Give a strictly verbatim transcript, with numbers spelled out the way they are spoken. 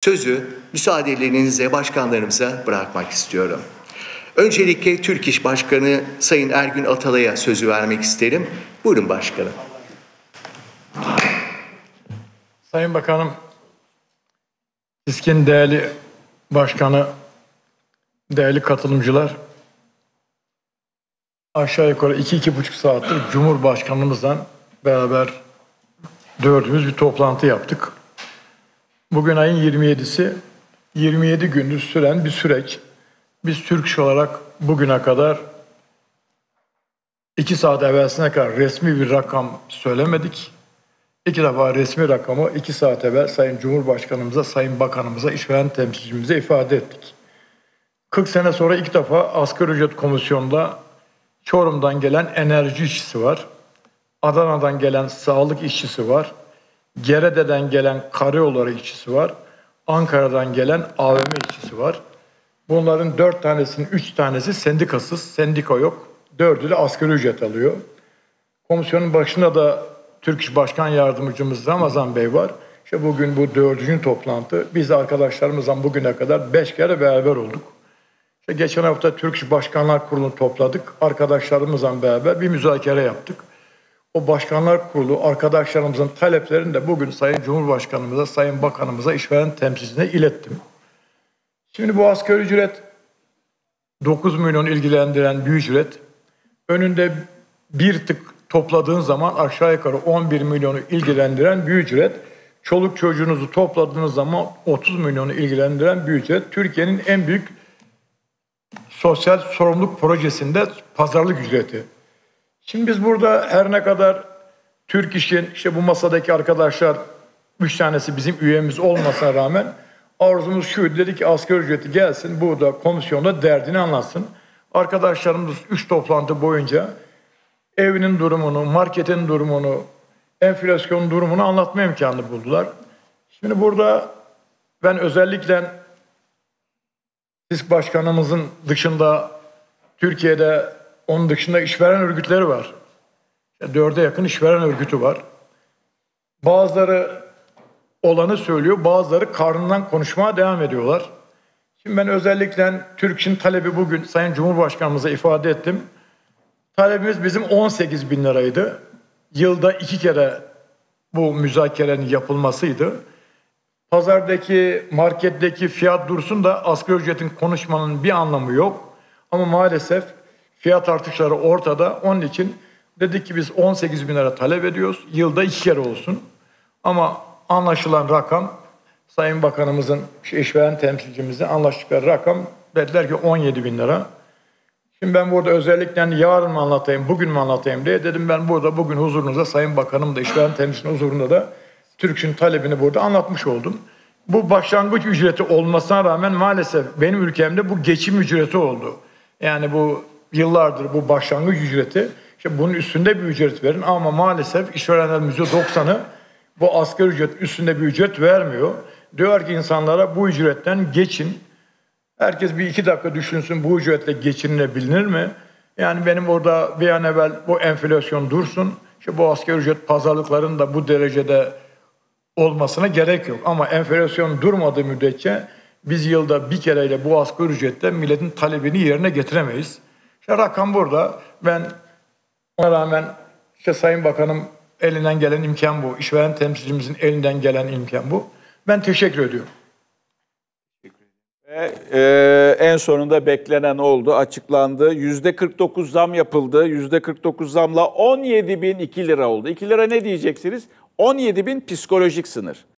Sözü müsaadelerinizle başkanlarımıza bırakmak istiyorum. Öncelikle Türk İş Başkanı Sayın Ergün Atalay'a sözü vermek isterim. Buyurun başkanım. Sayın Bakanım, İSKİ'nin değerli başkanı, değerli katılımcılar, aşağı yukarı iki iki buçuk saattir Cumhurbaşkanımızla beraber dördümüz bir toplantı yaptık. Bugün ayın yirmi yedisi, yirmi yedi gündür süren bir süreç. Biz Türk İş olarak bugüne kadar iki saat evvelsine kadar resmi bir rakam söylemedik. İki defa resmi rakamı iki saat evvel Sayın Cumhurbaşkanımıza, Sayın Bakanımıza, işveren temsilcimize ifade ettik. kırk sene sonra ilk defa asgari ücret komisyonunda Çorum'dan gelen enerji işçisi var. Adana'dan gelen sağlık işçisi var. Gerede'den gelen karayolları işçisi var. Ankara'dan gelen A V M işçisi var. Bunların dört tanesinin üç tanesi sendikasız, sendika yok. Dördü de asgari ücret alıyor. Komisyonun başında da Türk İş Başkan Yardımcımız Ramazan Bey var. İşte bugün bu dördüncü toplantı. Biz de arkadaşlarımızla bugüne kadar beş kere beraber olduk. İşte geçen hafta Türk İş Başkanlar Kurulu'nu topladık. Arkadaşlarımızla beraber bir müzakere yaptık. O Başkanlar Kurulu arkadaşlarımızın taleplerini de bugün Sayın Cumhurbaşkanımıza, Sayın Bakanımıza, işveren temsilcisine ilettim. Şimdi bu asgari ücret dokuz milyon ilgilendiren bir ücret. Önünde bir tık topladığın zaman aşağı yukarı on bir milyonu ilgilendiren bir ücret. Çoluk çocuğunuzu topladığınız zaman otuz milyonu ilgilendiren bir ücret. Türkiye'nin en büyük sosyal sorumluluk projesinde pazarlık ücreti. Şimdi biz burada her ne kadar Türk İş'in, işte bu masadaki arkadaşlar üç tanesi bizim üyemiz olmasına rağmen arzumuz şu, dedi ki asgari ücreti gelsin, burada komisyonda derdini anlatsın. Arkadaşlarımız üç toplantı boyunca evinin durumunu, marketin durumunu, enflasyon durumunu anlatma imkanı buldular. Şimdi burada ben özellikle İSK Başkanımızın dışında Türkiye'de onun dışında işveren örgütleri var. Dörde yakın işveren örgütü var. Bazıları olanı söylüyor, bazıları karnından konuşmaya devam ediyorlar. Şimdi ben özellikle Türk İş'in talebi bugün Sayın Cumhurbaşkanımıza ifade ettim. Talebimiz bizim on sekiz bin liraydı. Yılda iki kere bu müzakerenin yapılmasıydı. Pazardaki, marketteki fiyat dursun da asgari ücretin konuşmanın bir anlamı yok. Ama maalesef fiyat artışları ortada. Onun için dedik ki biz on sekiz bin lira talep ediyoruz. Yılda iki kere olsun. Ama anlaşılan rakam, Sayın Bakanımızın, işveren temsilcimizle anlaştıkları rakam dediler ki on yedi bin lira. Şimdi ben burada özellikle yarın mı anlatayım, bugün mü anlatayım diye dedim ben burada bugün huzurunuzda Sayın Bakanım da işveren temsilcinin huzurunda da Türk İş'in talebini burada anlatmış oldum. Bu başlangıç ücreti olmasına rağmen maalesef benim ülkemde bu geçim ücreti oldu. Yani bu yıllardır bu başlangıç ücreti, işte bunun üstünde bir ücret verin ama maalesef işverenlerin yüzde doksanı bu asgari ücret üstünde bir ücret vermiyor. Diyor ki insanlara bu ücretten geçin. Herkes bir iki dakika düşünsün, bu ücretle geçinilebilir mi? Yani benim orada bir an evvel bu enflasyon dursun. İşte bu asgari ücret pazarlıkların da bu derecede olmasına gerek yok. Ama enflasyon durmadığı müddetçe biz yılda bir kereyle bu asgari ücretle milletin talebini yerine getiremeyiz. İşte rakam burada. Ben ona rağmen işte Sayın Bakanım elinden gelen imkan bu. İşveren temsilcimizin elinden gelen imkan bu. Ben teşekkür ediyorum. Ve e, en sonunda beklenen oldu, açıklandı. yüzde kırk dokuz zam yapıldı. yüzde kırk dokuz zamla on yedi bin iki lira oldu. iki lira ne diyeceksiniz? on yedi bin psikolojik sınır.